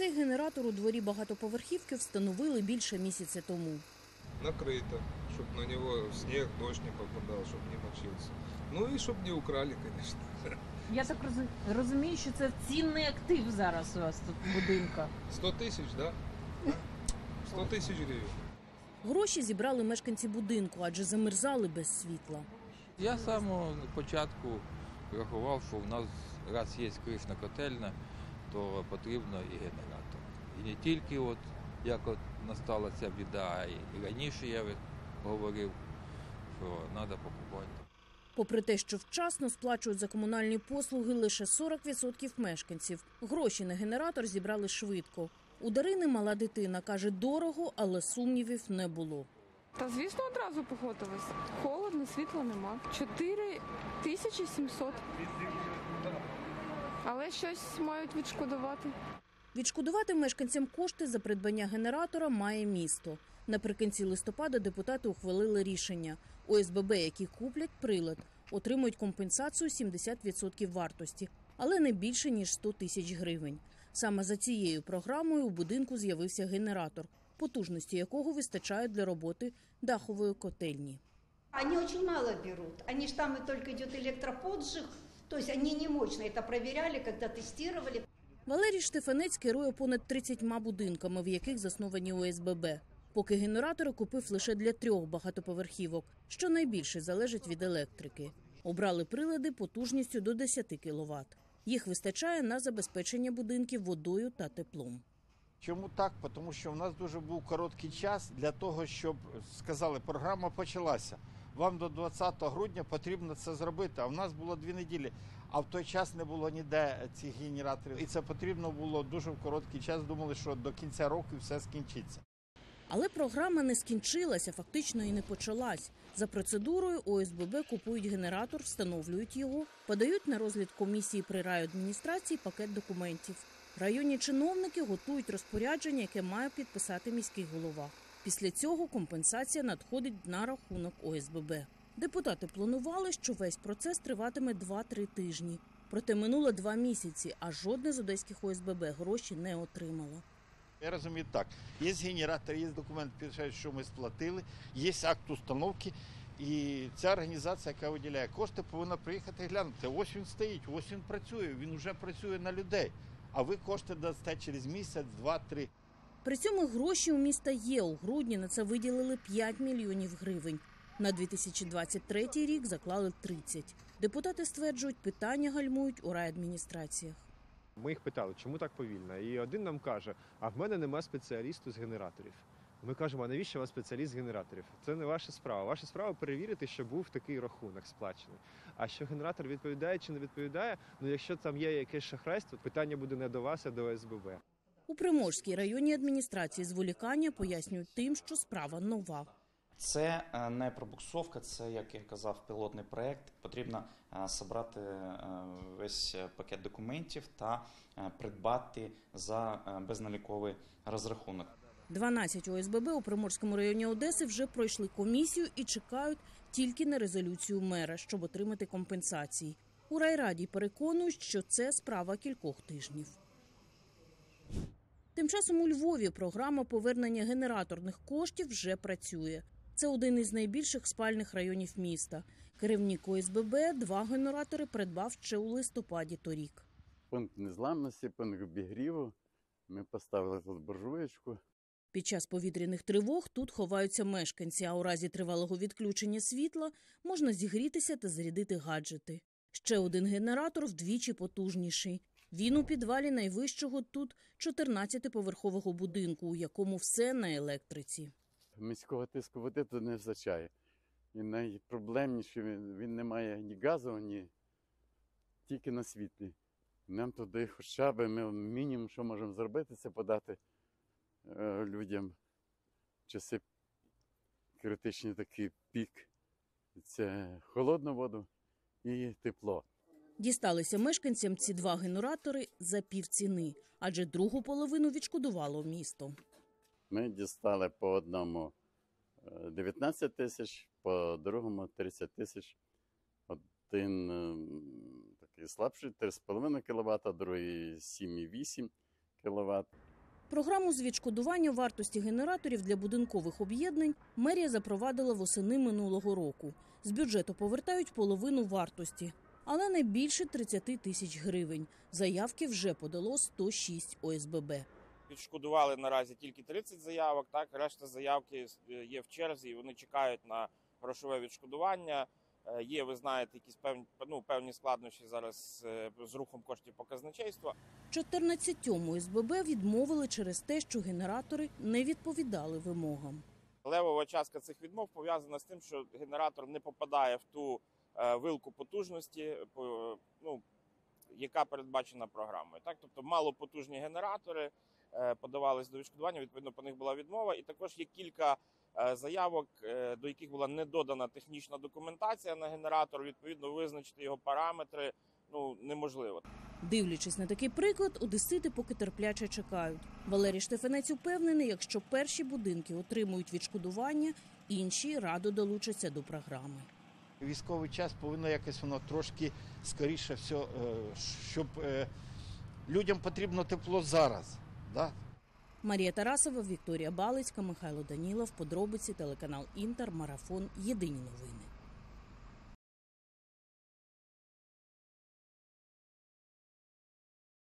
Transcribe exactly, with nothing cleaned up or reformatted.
Цей генератор у дворі багатоповерхівки встановили більше місяця тому. Накрито, щоб на нього сніг, дощ не попадав, щоб не мочився. Ну і щоб не украли, звісно. Я так розумію, що це цінний актив зараз у вас тут в будинку. сто тисяч, так? Да? сто тисяч гривень. Гроші зібрали мешканці будинку, адже замерзали без світла. Я з самого початку рахував, що в нас, раз є кришна котельна, то потрібно і генератор. І не тільки от, як от настала ця біда, а і раніше я говорив, що треба покупати. Попри те, що вчасно сплачують за комунальні послуги лише сорок відсотків мешканців, гроші на генератор зібрали швидко. У Дарини мала дитина, каже, дорого, але сумнівів не було. Та, звісно, одразу погодилась. Холодно, світла нема. чотири тисячі сімсот. Але щось мають відшкодувати. Відшкодувати мешканцям кошти за придбання генератора має місто. Наприкінці листопада депутати ухвалили рішення. О С Б Б, які куплять прилад, отримують компенсацію сімдесят відсотків вартості, але не більше, ніж сто тисяч гривень. Саме за цією програмою у будинку з'явився генератор, потужності якого вистачає для роботи дахової котельні. Они очень мало берут. Они ж там и только идет электроподжиг, то есть они не мощно. Это проверяли, когда тестировали. Валерій Штефанець керує понад тридцятьма будинками, в яких засновані О С Б Б. Поки генератори купив лише для трьох багатоповерхівок, що найбільше залежить від електрики. Обрали прилади потужністю до десяти кіловат. Їх вистачає на забезпечення будинків водою та теплом. Чому так? Тому що в нас дуже був короткий час для того, щоб, сказали, програма почалася. Вам до двадцятого грудня потрібно це зробити, а в нас було дві неділі. А в той час не було ніде цих генераторів. І це потрібно було дуже в короткий час. Думали, що до кінця року все скінчиться. Але програма не скінчилася, фактично і не почалась. За процедурою О С Б Б купують генератор, встановлюють його, подають на розгляд комісії при райадміністрації пакет документів. Районні чиновники готують розпорядження, яке має підписати міський голова. Після цього компенсація надходить на рахунок О С Б Б. Депутати планували, що весь процес триватиме два-три тижні. Проте минуло два місяці, а жодне з одеських О С Б Б гроші не отримало. Я розумію так, є генератор, є документ, підтверджує, що ми сплатили, є акт установки, і ця організація, яка виділяє кошти, повинна приїхати і глянути. Ось він стоїть, ось він працює, він вже працює на людей, а ви кошти дасте через місяць, два-три. При цьому гроші у міста є. У грудні на це виділили п'ять мільйонів гривень. На дві тисячі двадцять третій рік заклали тридцять. Депутати стверджують, питання гальмують у райадміністраціях. Ми їх питали, чому так повільно. І один нам каже, а в мене немає спеціалісту з генераторів. Ми кажемо, а навіщо у вас спеціаліст з генераторів? Це не ваша справа. Ваша справа перевірити, що був такий рахунок сплачений. А що генератор відповідає чи не відповідає, ну якщо там є якесь шахрайство, питання буде не до вас, а до О С Б Б. У Приморській районній адміністрації зволікання пояснюють тим, що справа нова. Це не пробуксовка, це, як я казав, пілотний проєкт. Потрібно зібрати весь пакет документів та придбати за безналіковий розрахунок. дванадцять О С Б Б у Приморському районі Одеси вже пройшли комісію і чекають тільки на резолюцію мера, щоб отримати компенсації. У райраді переконують, що це справа кількох тижнів. Тим часом у Львові програма повернення генераторних коштів вже працює. Це один із найбільших спальних районів міста. Керівник О С Б Б два генератори придбав ще у листопаді торік. Пункт незламності, пункт обігріву. Ми поставили тут буржуєчку. Під час повітряних тривог тут ховаються мешканці, а у разі тривалого відключення світла можна зігрітися та зарядити гаджети. Ще один генератор вдвічі потужніший. Він у підвалі найвищого тут чотирнадцятиповерхового будинку, у якому все на електриці. Міського тиску води тут не вистачає. І найпроблемніше, він, він не має ні газу, ні тільки на світлі. Нам туди хоча б, ми мінімум, що можемо зробити, це подати е, людям часи критичні, такий пік. Це холодну воду і тепло. Дісталися мешканцям ці два генератори за півціни, адже другу половину відшкодувало місто. Ми дістали по одному дев'ятнадцять тисяч, по другому тридцять тисяч. Один такий слабший три з половиною кіловата, другий сім і вісім кіловат. Програму з відшкодування вартості генераторів для будинкових об'єднань мерія запровадила восени минулого року. З бюджету повертають половину вартості, але не більше тридцять тисяч гривень. Заявки вже подало сто шість О С Б Б. Відшкодували наразі тільки тридцять заявок, так, решта заявки є в черзі, і вони чекають на грошове відшкодування. Є, ви знаєте, якісь певні, ну, певні складнощі зараз з рухом коштів по казначейству. чотирнадцятьом О С Б Б відмовили через те, що генератори не відповідали вимогам. Левова частка цих відмов пов'язана з тим, що генератор не попадає в ту вилку потужності, ну, яка передбачена програмою. Так? Тобто малопотужні генератори подавались до відшкодування, відповідно по них була відмова. І також є кілька заявок, до яких була не додана технічна документація на генератор, відповідно визначити його параметри ну, неможливо. Дивлячись на такий приклад, одесити поки терпляче чекають. Валерій Штефанець упевнений, якщо перші будинки отримують відшкодування, інші радо долучаться до програми. Військовий час повинно якось воно трошки скоріше все, щоб людям потрібно тепло зараз. Да? Марія Тарасова, Вікторія Балицька, Михайло Данілов, подробиці, телеканал Інтер, Марафон, Єдині новини.